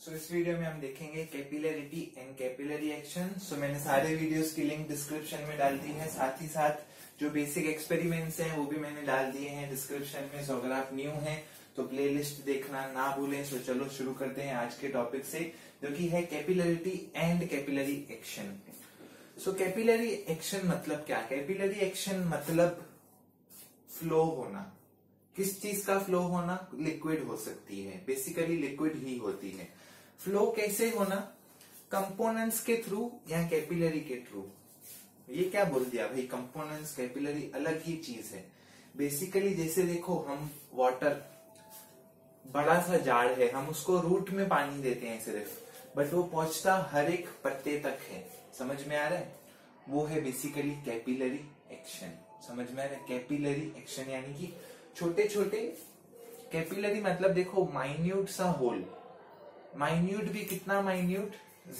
सो इस वीडियो में हम देखेंगे capillarity and capillary action. So मैंने सारे वीडियोस की लिंक डिस्क्रिप्शन में डाल दी है, साथ ही साथ जो बेसिक एक्सपेरिमेंट्स हैं वो भी मैंने डाल दिए हैं डिस्क्रिप्शन में। सो अगर आप न्यू हैं तो प्लेलिस्ट देखना ना भूलें। सो चलो शुरू करते हैं आज के टॉपिक से, जो कि है capillarity and capillary action. So capillary action मतलब क्या? कैपिलरी एक्शन मतलब फ्लो होना। किस चीज का फ्लो होना? लिक्विड हो सकती है, बेसिकली लिक्विड ही होती है। फ्लो कैसे होना? कंपोनेंट्स के थ्रू या कैपिलरी के थ्रू। ये क्या बोल दिया भाई, कंपोनेंट्स कैपिलरी अलग ही चीज है। बेसिकली जैसे देखो, हम वाटर, बड़ा सा जाड़ है, हम उसको रूट में पानी देते हैं सिर्फ, बट वो पहुंचता हर एक पत्ते तक है। समझ में आ रहा है? वो है बेसिकली कैपिलरी एक्शन। समझ में आ रहा है? कैपिलरी एक्शन यानी कि छोटे छोटे, कैपिलरी मतलब देखो माइन्यूट सा होल। माइन्यूट भी कितना माइन्यूट?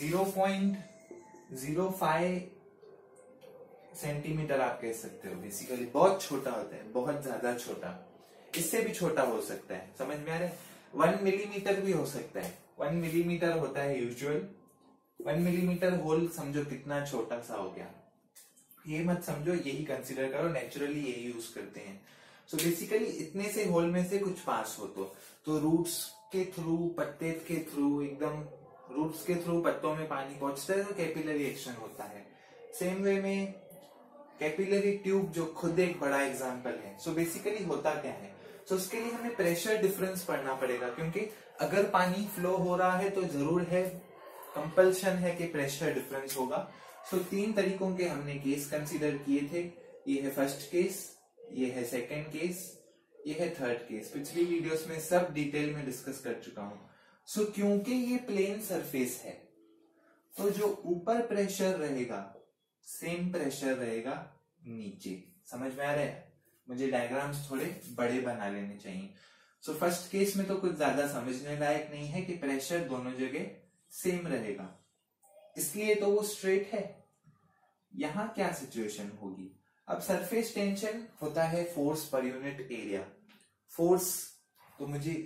0.05 सेंटीमीटर आप कह सकते हो। बेसिकली बहुत छोटा होता है, बहुत ज्यादा छोटा, इससे भी छोटा हो सकता है। समझ में आ रहा है? 1 मिलीमीटर भी हो सकता है। 1 मिलीमीटर होता है यूजुअल। 1 मिलीमीटर होल समझो कितना छोटा सा हो गया। ये मत समझो, यही कंसिडर करो, नेचुरली यही यूज करते हैं। सो बेसिकली इतने से होल में से कुछ पास हो तो रूट्स के थ्रू, पत्ते के थ्रू, एकदम रूट्स के थ्रू पत्तों में पानी पहुंचता है तो कैपिलरी एक्शन होता है। सेम वे में कैपिलरी ट्यूब जो खुद एक बड़ा एग्जांपल है। सो बेसिकली होता क्या है? सो उसके लिए हमें प्रेशर डिफरेंस पढ़ना पड़ेगा, क्योंकि अगर पानी फ्लो हो रहा है तो जरूर है, कंपल्शन है कि प्रेशर डिफरेंस होगा। सो 3 तरीकों के हमने केस कंसीडर किए थे। ये है फर्स्ट केस, ये है सेकंड केस, ये है थर्ड केस। पिछली वीडियोस में सब डिटेल में डिस्कस कर चुका हूं। सो क्योंकि ये प्लेन सरफेस है तो जो ऊपर प्रेशर रहेगा सेम प्रेशर रहेगा नीचे। समझ में आ रहा है? मुझे डायग्राम्स थोड़े बड़े बना लेने चाहिए। सो फर्स्ट केस में तो कुछ ज्यादा समझने लायक नहीं है कि प्रेशर दोनों जगह सेम रहेगा, इसलिए तो वो स्ट्रेट है। यहां क्या सिचुएशन होगी? अब सरफेस टेंशन होता है force per unit area. Force तो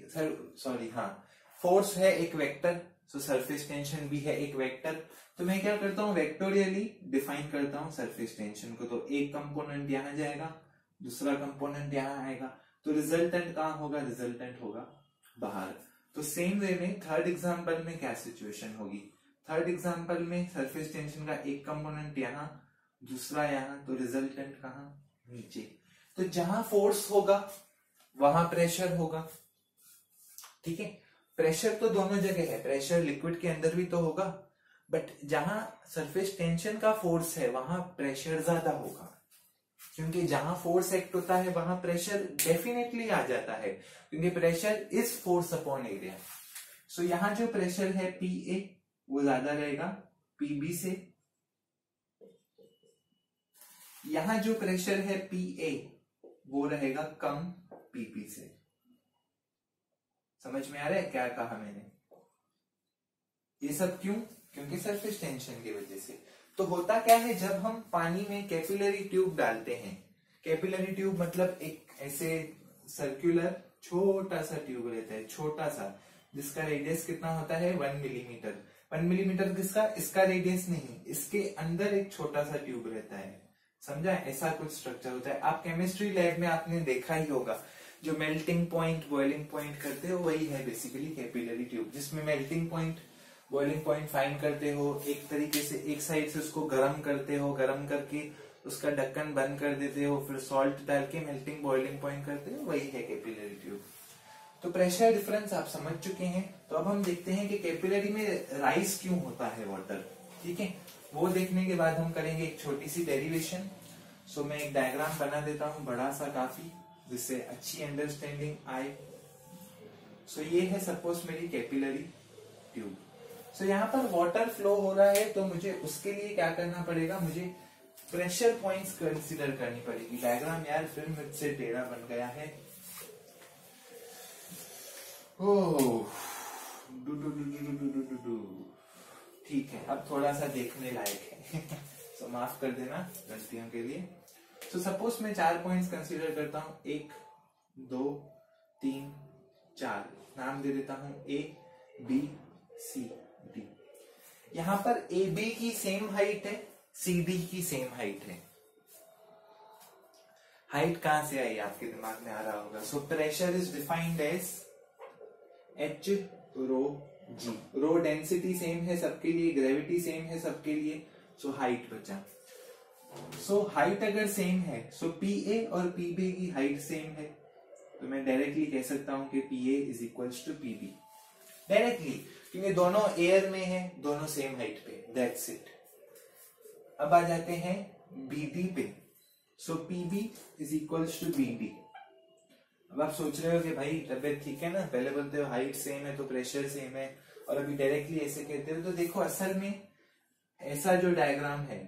फोर्स है एक वेक्टर, सो सरफेस टेंशन भी है एक वेक्टर। तो मैं क्या करता हूं, वेक्टोरियली डिफाइन करता हूं सरफेस टेंशन को। तो एक कंपोनेंट यहां जाएगा, दूसरा कंपोनेंट यहां आएगा, तो रिजल्टेंट कहां होगा? रिजल्टेंट होगा बाहर। तो सेम वे में थर्ड एग्जांपल में क्या सिचुएशन होगी? थर्ड एग्जांपल में सरफेस टेंशन का एक कंपोनेंट यहां, दूसरा यहां, तो रिजल्टेंट कहां? नीचे। तो जहां फोर्स होगा वहां प्रेशर होगा। ठीक है, प्रेशर तो दोनों जगह है, प्रेशर लिक्विड के अंदर भी तो होगा, बट जहां सरफेस टेंशन का फोर्स है वहां प्रेशर ज्यादा होगा, क्योंकि जहां फोर्स एक्ट होता है वहां प्रेशर डेफिनेटली आ जाता है, क्योंकि pressure is force upon area. So यहां जो प्रेशर है पीए वो ज्यादा रहेगा पीबी से। यहां जो प्रेशर है पीए वो रहेगा कम पीपी से। समझ में आ रहा है क्या कहा मैंने? ये सब क्यों? क्योंकि सरफेस टेंशन की वजह से। तो होता क्या है, जब हम पानी में कैपिलरी ट्यूब डालते हैं, कैपिलरी ट्यूब मतलब एक ऐसे सर्कुलर छोटा सा ट्यूब रहता है, छोटा सा, जिसका रेडियस कितना होता है? 1 मिलीमीटर। 1 मिलीमीटर किसका? इसका रेडियस नहीं, इसके अंदर एक छोटा सा ट्यूब रहता है। समझा? ऐसा कुछ स्ट्रक्चर होता है। आप केमिस्ट्री लैब में आपने देखा ही होगा, जो मेल्टिंग पॉइंट, बॉइलिंग पॉइंट करते हो, वही है बेसिकली कैपिलरी ट्यूब, जिसमें melting point, boiling point find करते हो, एक तरीके से एक साइड से उसको गर्म करते हो, गर्म करके उसका ढक्कन बंद कर देते हो, फिर सॉल्ट डाल के मेल्टिंग बॉइलिंग पॉइंट करते हो, वही है कैपिलरी ट्यूब। तो प्रेशर डिफरेंस आप समझ चुके हैं। तो अब हम देखते हैं कि कैपिलरी में राइज क्यों होता है वाटर। ठीक है, वो देखने के बाद हम करेंगे एक छोटी सी डेरिवेशन। सो मैं एक डायग्राम बना देता हूं बड़ा सा काफी, जिससे अच्छी अंडरस्टैंडिंग आए। सो ये है सपोज मेरी कैपिलरी ट्यूब। सो यहाँ पर वाटर फ्लो हो रहा है, तो मुझे उसके लिए क्या करना पड़ेगा? मुझे प्रेशर पॉइंट्स कंसीडर करनी पड़ेगी। डायग्राम यार फिर मुझसे टेढ़ा बन गया है। ठीक है, अब थोड़ा सा देखने लायक है। सो माफ कर देना गलतियों के लिए। तो सपोज मैं 4 पॉइंट्स कंसीडर करता हूं, 1 2 3 4, नाम दे देता हूं ए बी सी डी। यहां पर ए बी की सेम हाइट है, सी डी की सेम हाइट है। हाइट कहां से आई आपके दिमाग में आ रहा होगा। So pressure is defined as H rho G. Rho density same है सबके लिए, ग्रेविटी सेम है सबके लिए, सो हाइट बचा। सो हाइट अगर सेम है, सो पी ए और पी बी की हाइट सेम है, तो मैं डायरेक्टली कह सकता हूं कि P A is equals to P B directly, क्योंकि दोनों एयर में है, दोनों सेम हाइट पे। That's it. अब आ जाते हैं बी डी पे। So P B is equals to B D. अब आप सोच रहे हो कि भाई तबियत ठीक है ना, पहले बोलते हो हाइट सेम है तो प्रेशर सेम है, और अभी डायरेक्टली ऐसे कहते हो। तो देखो असल में ऐसा जो डायग्राम है,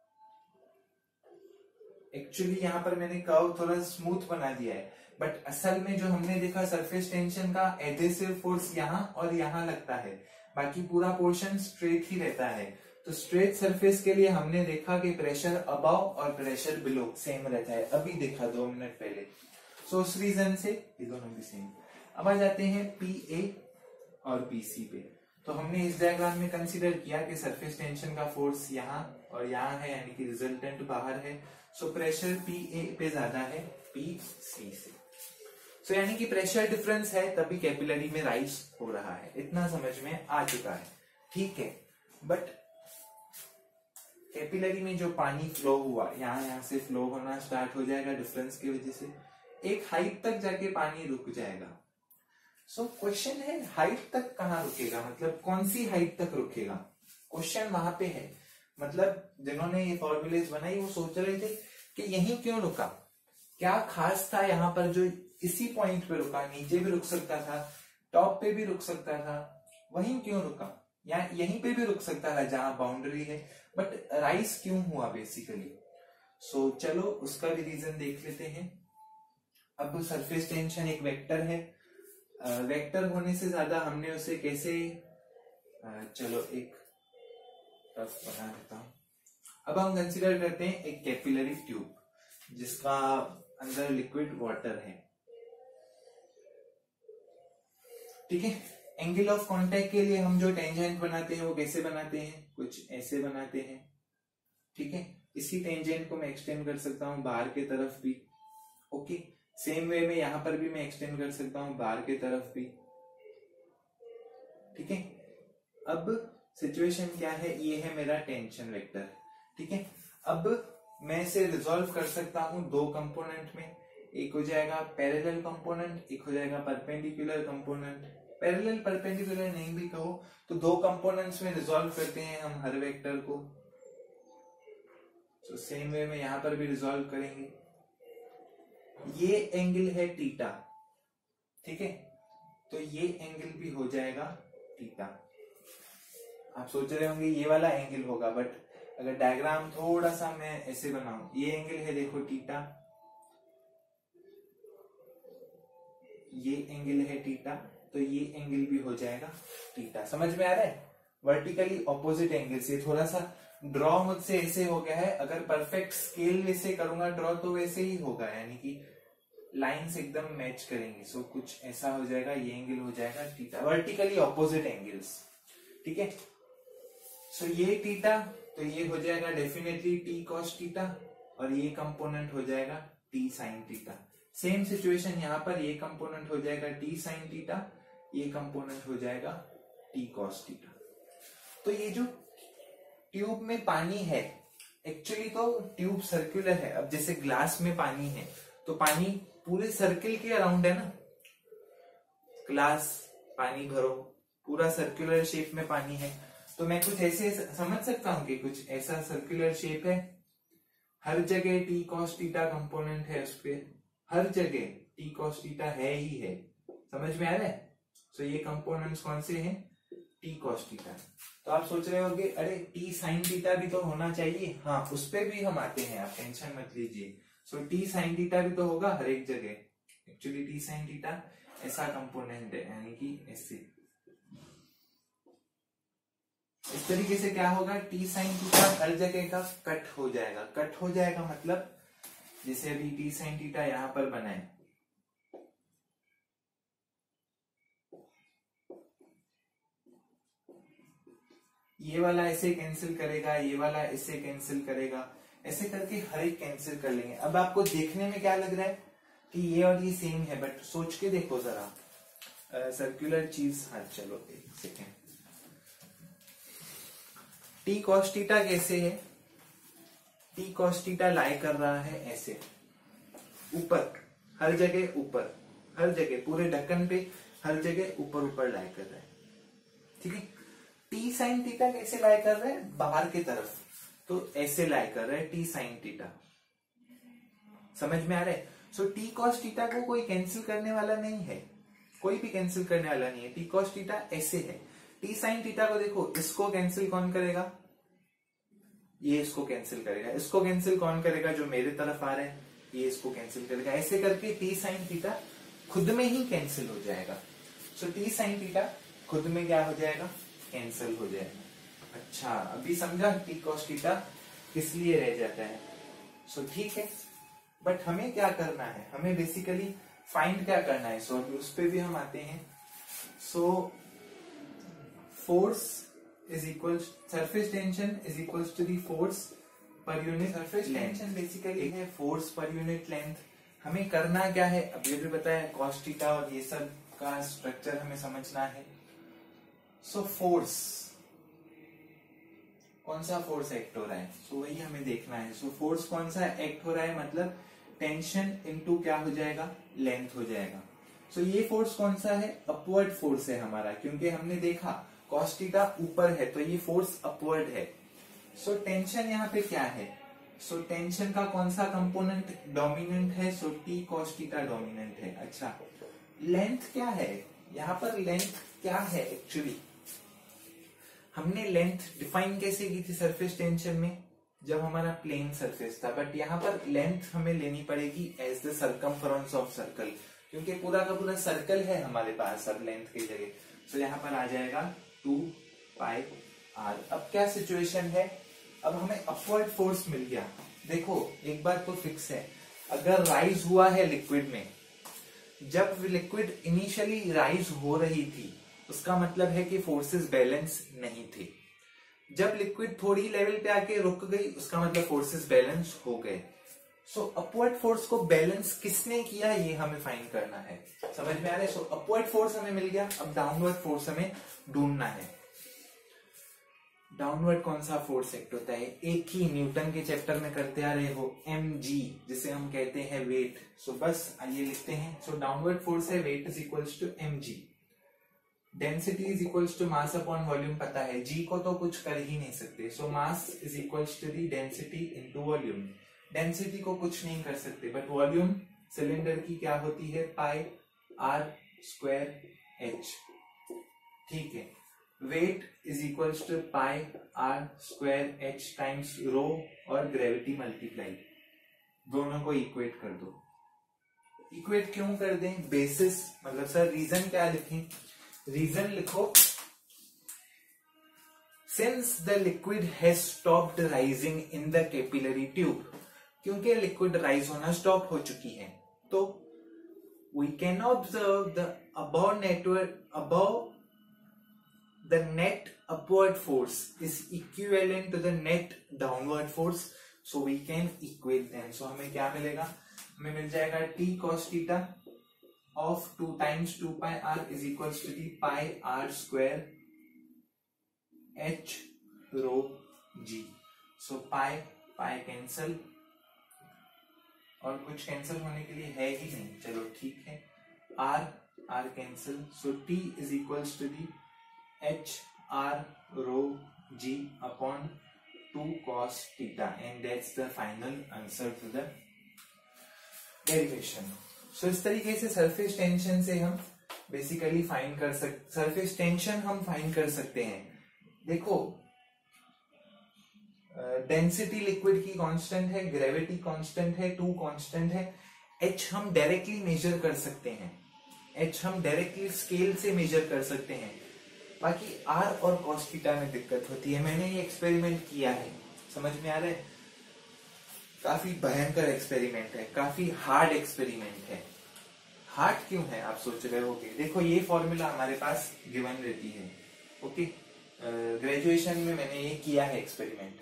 एक्चुअली यहां पर मैंने कर्व थोड़ा स्मूथ बना दिया है, बट असल में जो हमने देखा सरफेस टेंशन का एडहेसिव फोर्स यहां और यहां लगता है, बाकी पूरा पोर्शन स्ट्रेट ही रहता है। तो स्ट्रेट सरफेस के लिए हमने देखा कि प्रेशर अबव और प्रेशर बिलो सेम रहता है, अभी देखा 2 मिनट पहले। सो उस रीजन से ये दोनों भी सेम। अब आ जाते हैं पी ए और पी सी पे। तो हमने इस डायग्राम में कंसीडर किया कि सरफेस टेंशन का फोर्स यहाँ और यहाँ है, यानी कि रिजल्टेंट बाहर है। सो प्रेशर पी ए पे ज्यादा है पी सी से। सो यानी कि प्रेशर डिफरेंस है, तभी कैपिलरी में राइज हो रहा है। इतना समझ में आ चुका है, ठीक है। बट कैपिलरी में जो पानी फ्लो हुआ, यहाँ से फ्लो होना स्टार्ट हो जाएगा डिफरेंस की वजह से, एक हाइट तक जाके पानी रुक जाएगा। सो क्वेश्चन है हाइट तक कहाँ रुकेगा, मतलब कौन सी हाइट तक रुकेगा, क्वेश्चन वहां पे है। मतलब जिन्होंने ये फॉर्मूलेज बनाई वो सोच रहे थे कि यहीं क्यों रुका, क्या खास था यहाँ पर जो इसी पॉइंट पे रुका, नीचे भी रुक सकता था, टॉप पे भी रुक सकता था, वहीं क्यों रुका, या यहीं पे भी रुक सकता था जहां बाउंड्री है, बट राइज क्यों हुआ बेसिकली। सो चलो उसका भी रीजन देख लेते हैं। अब सरफेस टेंशन एक वेक्टर है, वेक्टर होने से ज्यादा हमने उसे कैसे, चलो एक रफ बना देता हूं। अब हम कंसीडर करते हैं एक कैपिलरी ट्यूब जिसका अंदर लिक्विड वाटर है, ठीक है। एंगल ऑफ कांटेक्ट के लिए हम जो टेंजेंट बनाते हैं वो कैसे बनाते हैं, कुछ ऐसे बनाते हैं, ठीक है। इसी टेंजेंट को मैं एक्सटेंड कर सकता हूं बाहर की तरफ भी, ओके। सेम वे में यहां पर भी मैं एक्सटेंड कर सकता हूं बाहर की तरफ भी, ठीक है। अब सिचुएशन क्या है, ये है मेरा टेंशन वेक्टर, ठीक है। अब मैं इसे रिजॉल्व कर सकता हूं 2 कंपोनेंट में, एक हो जाएगा पैरेलल कंपोनेंट, एक हो जाएगा परपेंडिकुलर कंपोनेंट। पैरेलल परपेंडिकुलर नहीं भी कहो तो 2 कंपोनेंट्स में रिजॉल्व करते हैं हम हर वेक्टर को। तो सेम वे में यहां पर भी रिजॉल्व करेंगे। ये एंगल है थीटा, ठीक है, तो ये एंगल भी हो जाएगा थीटा। आप सोच रहे होंगे ये वाला एंगल होगा, बट अगर डायग्राम थोड़ा सा मैं ऐसे बनाऊं, ये एंगल है देखो थीटा, ये एंगल है थीटा, तो ये एंगल भी हो जाएगा थीटा। समझ में आ रहा है, वर्टिकली ऑपोजिट एंगल से। थोड़ा सा ड्रॉ मुझसे ऐसे हो गया है, अगर परफेक्ट स्केल वैसे करूंगा ड्रॉ तो वैसे ही होगा, यानी कि लाइंस एकदम मैच करेंगी। सो कुछ ऐसा हो जाएगा, ये एंगल हो जाएगा थीटा, वर्टिकली ऑपोजिट एंगल्स, ठीक है। सो ये थीटा, तो ये हो जाएगा डेफिनेटली टी कॉस थीटा, और ये कंपोनेंट हो जाएगा T sine theta. Same situation यहाँ पर, ये कंपोनेंट हो जाएगा टी साइन थीटा, ये कंपोनेंट हो जाएगा टी कॉस थीटा। तो ये जो ट्यूब में पानी है, एक्चुअली तो ट्यूब सर्कुलर है। अब जैसे ग्लास में पानी है तो पानी पूरे सर्किल के अराउंड है ना, ग्लास पानी भरो, पूरा सर्कुलर शेप में पानी है, तो मैं कुछ ऐसे समझ सकता हूं कि कुछ ऐसा सर्कुलर शेप है, हर जगह टी कॉस थीटा कंपोनेंट है, उस पे हर जगह टी कॉस थीटा है ही है। समझ में आ रहा है। सो ये कंपोनेंट्स कौन से हैं, टी कॉस थीटा। तो आप सोच रहे होंगे अरे टी साइन थीटा भी तो होना चाहिए, हाँ उस पे भी हम आते हैं, आप टेंशन मत लीजिए। सो टी साइन थीटा भी तो होगा हर एक जगह। एक्चुअली टी साइन थीटा ऐसा कंपोनेंट है, यानी कि ऐसे इस तरीके से क्या होगा, टी साइन थीटा हर जगह का कट हो जाएगा। कट हो जाएगा मतलब जैसे अभी टी साइन थीटा यहां पर बना है, ये वाला ऐसे कैंसिल करेगा, ये वाला ऐसे कैंसिल करेगा, ऐसे करके हर एक कैंसिल कर लेंगे। अब आपको देखने में क्या लग रहा है कि ये और ये सेम है, बट सोच के देखो जरा सर्कुलर चीज। हाँ चलो एक सेकेंड, टी कॉस थीटा कैसे है? टी कॉस थीटा लाई कर रहा है ऐसे ऊपर, हर जगह ऊपर, हर जगह पूरे ढक्कन पे हर जगह ऊपर ऊपर लाई कर रहा है, ठीक है। टी साइन थीटा कैसे लाई कर रहा है? बाहर की तरफ, तो ऐसे लाई कर रहा है टी साइन थीटा। समझ में आ रहा है? सो टी कॉस थीटा को कोई कैंसिल करने वाला नहीं है, कोई भी कैंसिल करने वाला नहीं है। टी कॉस थीटा ऐसे है। टी साइन थीटा को देखो, इसको कैंसिल कौन करेगा? ये इसको कैंसिल करेगा। इसको कैंसिल कौन करेगा? जो मेरे तरफ आ रहा है, ये इसको कैंसिल करेगा। ऐसे करके टी साइन थीटा खुद में ही कैंसिल हो जाएगा। सो टी साइन थीटा खुद में क्या हो जाएगा? कैंसिल हो जाएगा। अच्छा, अभी समझा टी कॉस थीटा किस लिए रह जाता है। सो ठीक है, बट हमें क्या करना है? हमें बेसिकली फाइंड क्या करना है? सो अभी उस पर भी हम आते हैं। So force is equal, surface tension is equal to the force per unit surface tension basically है फोर्स पर यूनिट लेंथ। हमें करना क्या है? अब ये भी बताया, कॉस थीटा और ये सब का स्ट्रक्चर हमें समझना है। सो फोर्स, कौन सा फोर्स एक्ट हो रहा है? सो वही हमें देखना है। सो फोर्स कौन सा एक्ट हो रहा है, मतलब टेंशन इनटू क्या हो जाएगा? लेंथ हो जाएगा। सो ये फोर्स कौन सा है? अपवर्ड फोर्स है हमारा, क्योंकि हमने देखा कॉस थीटा ऊपर है तो ये फोर्स अपवर्ड है। सो टेंशन यहाँ पे क्या है? सो टेंशन का कौन सा कंपोनेंट डोमिनेंट है? So T cos theta dominant है। अच्छा, लेंथ क्या है? यहाँ पर लेंथ क्या है एक्चुअली? हमने लेंथ डिफाइन कैसे की थी सरफेस टेंशन में? जब हमारा प्लेन सरफेस था, बट यहाँ पर लेंथ हमें लेनी पड़ेगी as the circumference of circle, क्योंकि पूरा का पूरा सर्कल है हमारे पास अब लेंथ की जगह। सो यहाँ पर आ जाएगा 2 पाई आर। अब क्या सिचुएशन है? अब हमें अपवर्ड फोर्स मिल गया। देखो एक बात तो फिक्स है, अगर राइज हुआ है लिक्विड में, जब लिक्विड इनिशियली राइज हो रही थी, उसका मतलब है कि फोर्सेस बैलेंस नहीं थे। जब लिक्विड थोड़ी लेवल पे आके रुक गई, उसका मतलब फोर्सेस बैलेंस हो गए। सो अपवर्ड फोर्स को बैलेंस किसने किया, ये हमें फाइंड करना है। समझ में आ रहा है? सो अपवर्ड फोर्स हमें मिल गया, अब डाउनवर्ड फोर्स हमें ढूंढना है। डाउनवर्ड कौन सा फोर्स एक्ट होता है? एक ही न्यूटन के चैप्टर में करते आ रहे हो, mg, जिसे हम कहते हैं वेट। सो बस आइए लिखते हैं। सो डाउनवर्ड फोर्स है weight is equals to mg, density is equals to mass upon volume. पता है g को तो कुछ कर ही नहीं सकते। So mass is equals to the density into volume. Density को कुछ नहीं कर सकते, बट वॉल्यूम सिलेंडर की क्या होती है? Pi R square H. ठीक है, weight is equals to pi R square H times rho और ग्रेविटी मल्टीप्लाई। दोनों को इक्वेट कर दो। इक्वेट क्यों कर दें? बेसिस, मतलब सर रीजन क्या लिखें? रीजन लिखो, since the liquid has stopped rising in the capillary tube, क्योंकि लिक्विड राइज होना स्टॉप हो चुकी है, तो we can observe the above network above the net upward force is equivalent to the net downward force, so we can equate them. So हमें क्या मिलेगा? हमें मिल जाएगा t cos theta of 2 times 2 pi r is equals to the pi r square h rho g. So pi cancel और कुछ cancel होने के लिए है ही नहीं, चलो ठीक है, r cancel. So t is equals to the h r rho g upon 2 cos theta, and that's the final answer to the derivation. So इस तरीके से सरफेस टेंशन से हम बेसिकली फाइंड कर सकते, सरफेस टेंशन हम फाइंड कर सकते हैं। देखो डेंसिटी लिक्विड की कांस्टेंट है, ग्रेविटी कांस्टेंट है, 2 कांस्टेंट है, h हम डायरेक्टली मेजर कर सकते हैं, h हम डायरेक्टली स्केल से मेजर कर सकते हैं। बाकी r और cos थीटा में दिक्कत होती है। मैंने ये एक्सपेरिमेंट किया है, समझ में आ रहा है? काफी भयंकर एक्सपेरिमेंट है, काफी हार्ड एक्सपेरिमेंट है। हार्ड क्यों है आप सोच रहे होगे? देखो ये फॉर्मूला हमारे पास गिवन रहती है, ओके, ग्रेजुएशन में मैंने ये किया है एक्सपेरिमेंट।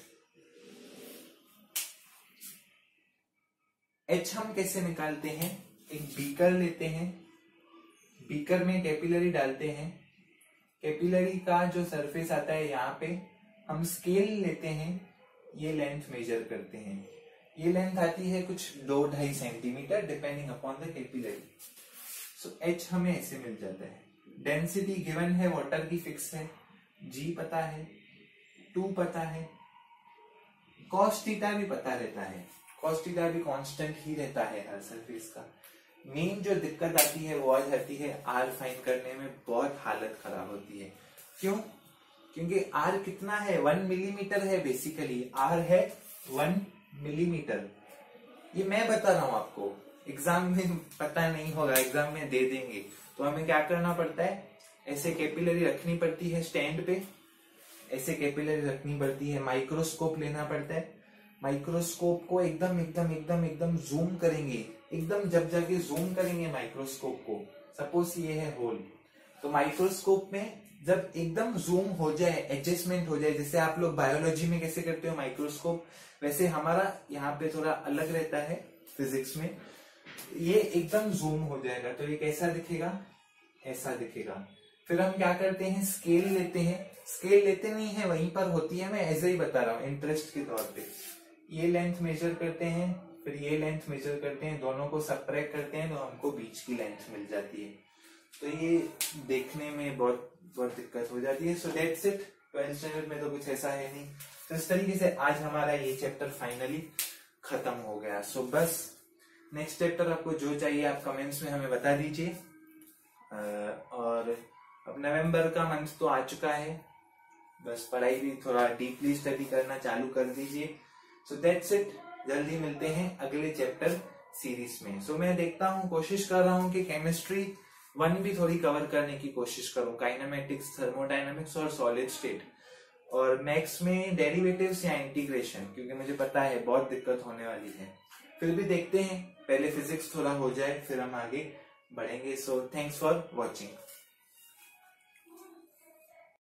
H हम कैसे निकालते हैं, एक बीकर लेते हैं, बीकर में कैपिलरी डालते हैं, कैपिलरी का जो सरफेस आता है यहाँ पे हम स्केल लेते हैं, ये लेंथ मेजर करते हैं, ये लेंथ आती है कुछ 2-2.5 centimetre depending upon the capillary. So H हमें ऐसे मिल जाता है। डेंसिटी गिवन है, वाटर की फिक्स है, G पता है, 2 पता है, cos थीटा भी पता रहता है, cos थीटा भी कांस्टेंट ही रहता है हर सरफेस का। मेन जो दिक्कत आती है वो आ जाती है R फाइंड करने में, बहुत हालत खराब होती है। क्यों? क्योंकि R कितना है, 1 मिलीमीटर है बेसिकली, R है 1 मिलीमीटर। ये मैं बता रहा हूं आपको, एग्जाम में पता नहीं होगा, एग्जाम में दे देंगे। तो हमें क्या करना पड़ता है, ऐसे कैपिलरी रखनी पड़ती है स्टैंड पे, ऐसे कैपिलरी रखनी पड़ती है, माइक्रोस्कोप लेना पड़ता है, माइक्रोस्कोप को एकदम एकदम एकदम एकदम जूम करेंगे, एकदम जब जाके जूम करेंगे माइक्रोस्कोप को। सपोज ये है होल, तो माइक्रोस्कोप में जब एकदम जूम हो जाए, एडजस्टमेंट हो जाए, जैसे आप लोग बायोलॉजी में कैसे करते हो माइक्रोस्कोप, वैसे हमारा यहाँ पे थोड़ा अलग रहता है फिजिक्स में, ये एकदम जूम हो जाएगा तो ये कैसा दिखेगा, ऐसा दिखेगा। फिर हम क्या करते हैं, स्केल लेते हैं, स्केल लेते नहीं है, वहीं पर होती है, मैं ऐसे ही बता रहा हूँ इंटरेस्ट के तौर पे। ये लेंथ मेजर करते हैं, फिर ये लेंथ मेजर करते हैं, दोनों को सबट्रैक्ट करते हैं तो हमको बीच की लेंथ मिल जाती है। तो ये देखने में बहुत बहुत दिक्कत हो जाती है। So that's it, 12th standard में तो कुछ ऐसा है नहीं। तो इस तरीके से आज हमारा ये चैप्टर फाइनली खत्म हो गया। सो बस नेक्स्ट चैप्टर आपको जो चाहिए आप कमेंट्स में हमें बता दीजिए। और अब नवंबर का मंथ तो आ चुका है, बस पढ़ाई भी थोड़ा डीपली स्टडी करना चालू कर दीजिए। सो दैट्स इट, जल्दी मिलते हैं अगले चैप्टर सीरीज में। सो मैं देखता हूँ, कोशिश कर रहा हूँ कि केमिस्ट्री 1 भी थोड़ी कवर करने की कोशिश करूँ, काइनेमेटिक्स, थर्मोडायनामिक्स और सॉलिड स्टेट, और मैथ्स में डेरिवेटिव्स या इंटीग्रेशन, क्योंकि मुझे पता है बहुत दिक्कत होने वाली है। फिर भी देखते हैं, पहले फिजिक्स थोड़ा हो जाए फिर हम आगे बढ़ेंगे। So thanks for watching.